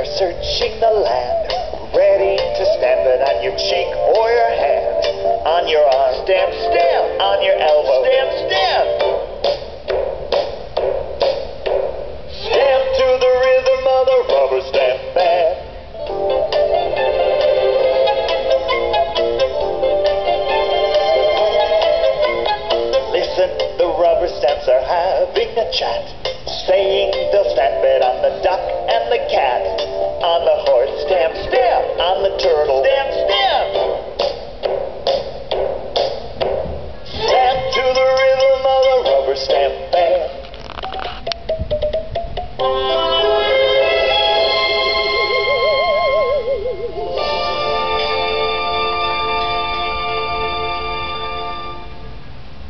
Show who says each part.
Speaker 1: are searching the land, ready to stamp it on your cheek or your hand, on your arm, stamp, stamp, on your elbow,